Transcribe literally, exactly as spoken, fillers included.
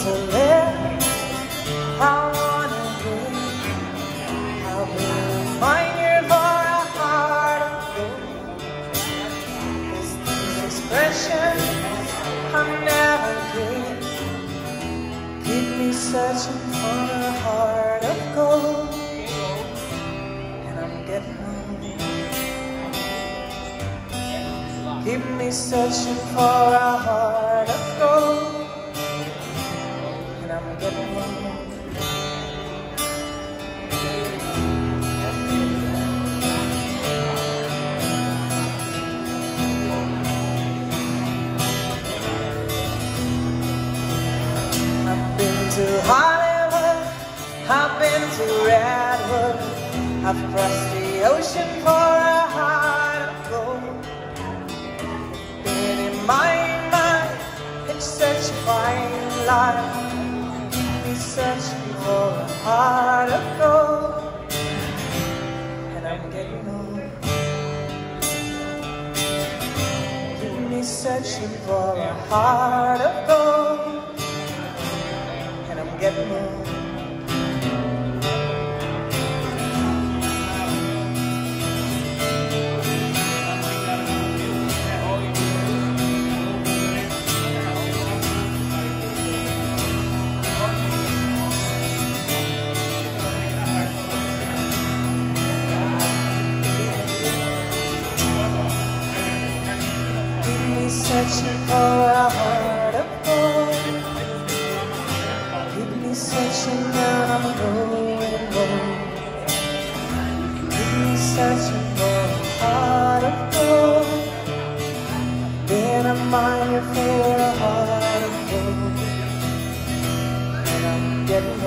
to live, I wanna live. I'll be reminded for a heart of gold. It's these expressions I'm never get. Keep me searching for a heart of gold, and I'm getting old. Keep me searching for a heart of gold, and I'm getting old. I've been to Hollywood, I've been to Redwood, I've crossed the ocean for a heart of gold. Been in my mind, it's such a fine line. Keep me searching for a heart of gold, and I'm getting old. Keep me searching for a heart of gold, and I'm getting old. Searching for a heart of gold. Keep me searching and I'm going gold. Keep me searching for a heart of gold. Been a mine for a heart of gold, and I'm getting